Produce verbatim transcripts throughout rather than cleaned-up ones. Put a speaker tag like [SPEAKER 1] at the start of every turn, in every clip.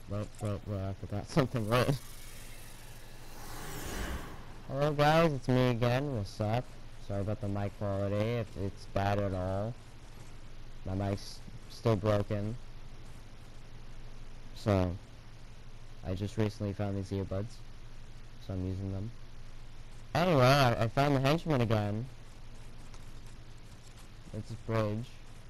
[SPEAKER 1] Well, well, well, I forgot something red. Hello guys, it's me again. What's up? Sorry about the mic quality, if it's bad at all. My mic's still broken. So, I just recently found these earbuds, so I'm using them. Anyway, I, I found the Henchmen again. It's a bridge.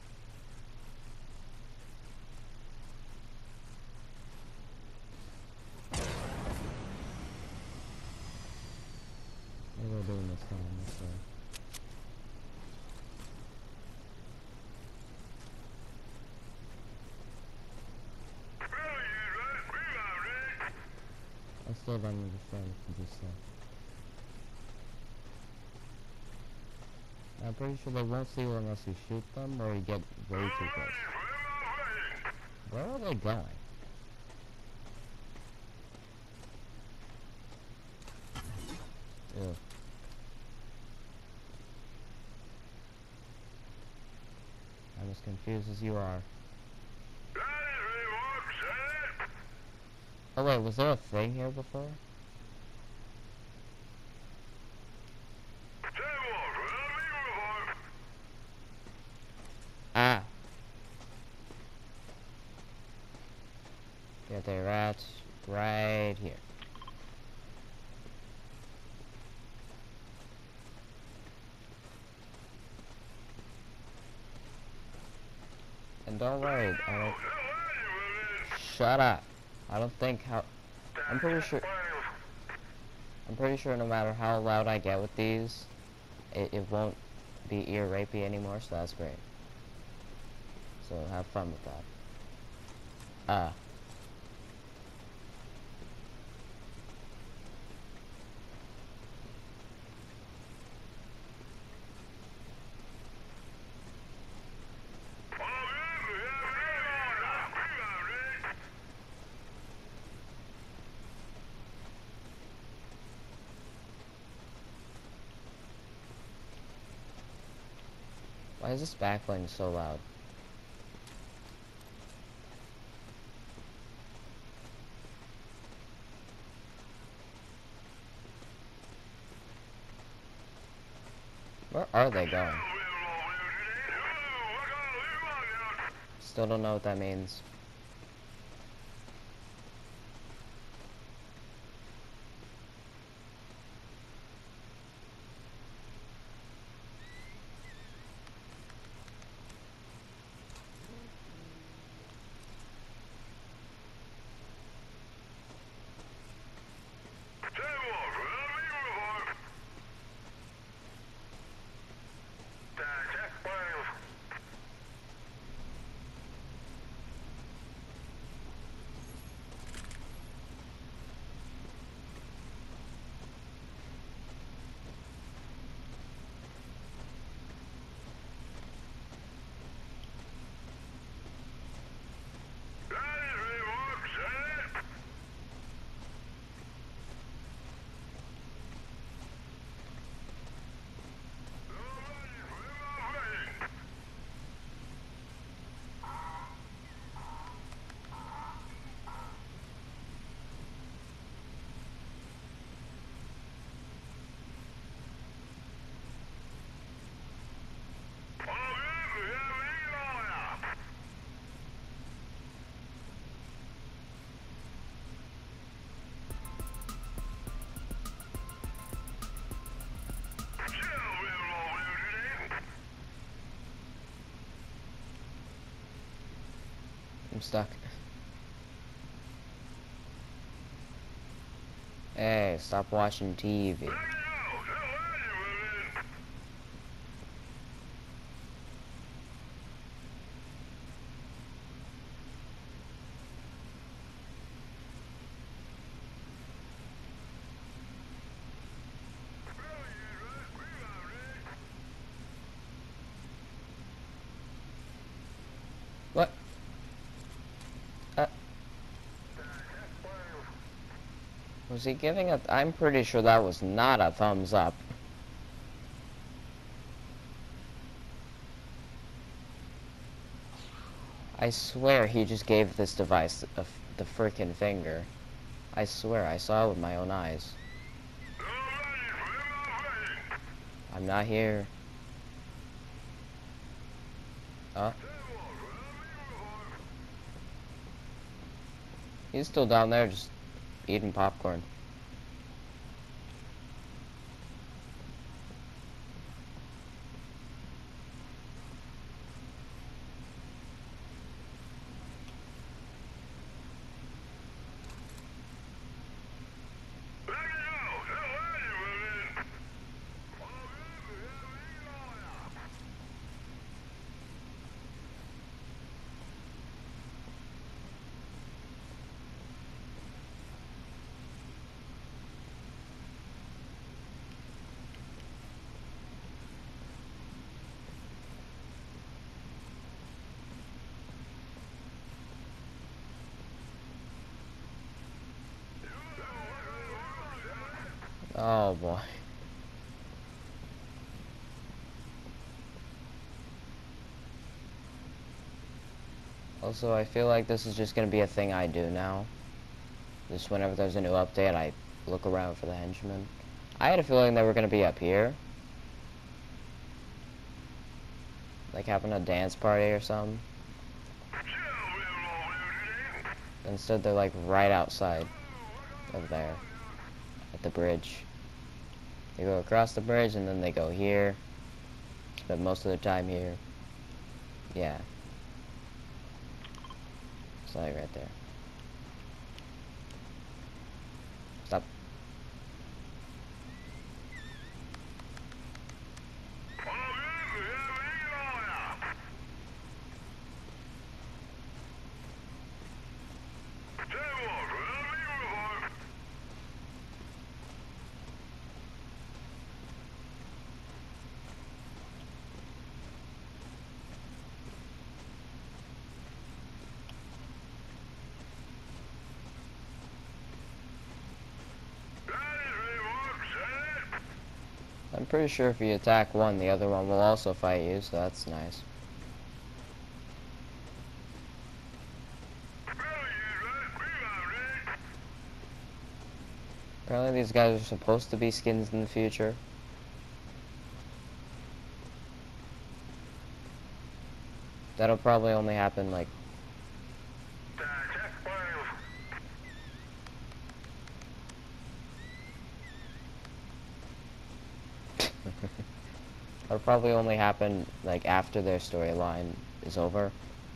[SPEAKER 1] What are we doing this time? Let's see. I still don't understand what you just said. I'm pretty sure they won't see you unless you shoot them or you get way too close. Where are they going? Ew. I'm as confused as you are. Oh wait, was there a thing here before? Ah! Yeah, they're rats right here. And don't worry, I don't... Shut up! I don't think how... I'm pretty sure... I'm pretty sure no matter how loud I get with these, it, it won't be ear rapey anymore, so that's great. So have fun with that. Ah. Why is this backline so loud? Where are they going? Still don't know what that means. I'm stuck. Hey, stop watching T V. What? Uh, was he giving a... I'm pretty sure that was not a thumbs up. I swear he just gave this device a the freaking finger. I swear, I saw it with my own eyes. I'm not here. Huh? He's still down there just eating popcorn. Oh boy. Also, I feel like this is just gonna be a thing I do now. Just whenever there's a new update, I look around for the henchmen. I had a feeling they were gonna be up here. Like having a dance party or something. Instead, they're like right outside of there. At the bridge. They go across the bridge and then they go here. Spend most of their time here. Yeah. It's like right there. Stop. I'm pretty sure if you attack one, the other one will also fight you, so that's nice. Apparently these guys are supposed to be skins in the future. That'll probably only happen, like... That'll probably only happen, like, after their storyline is over.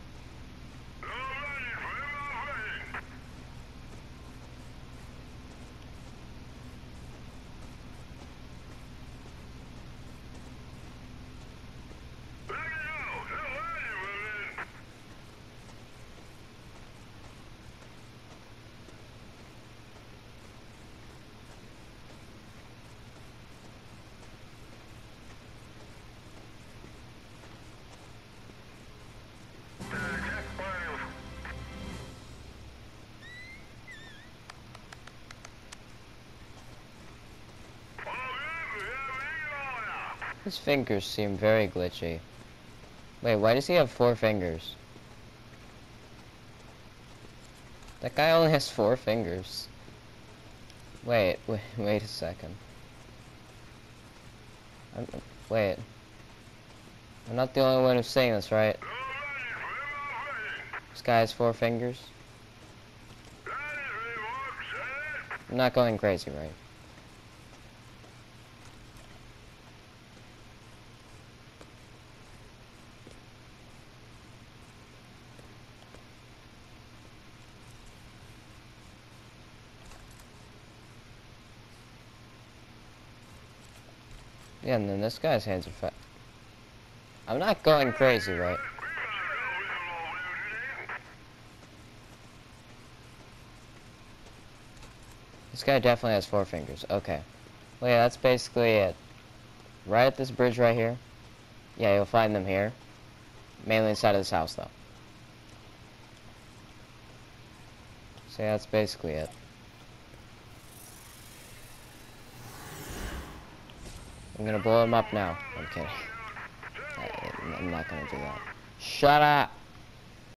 [SPEAKER 1] His fingers seem very glitchy. Wait, why does he have four fingers? That guy only has four fingers. Wait, wait, wait a second. I'm, wait. I'm not the only one who's saying this, right? This guy has four fingers? I'm not going crazy, right? Yeah, and then this guy's hands are fat. I'm not going crazy, right? This guy definitely has four fingers. Okay. Well, yeah, that's basically it. Right at this bridge right here. Yeah, you'll find them here. Mainly inside of this house, though. So yeah, that's basically it. I'm gonna blow him up now. I'm kidding. I, I'm not gonna do that. Shut up!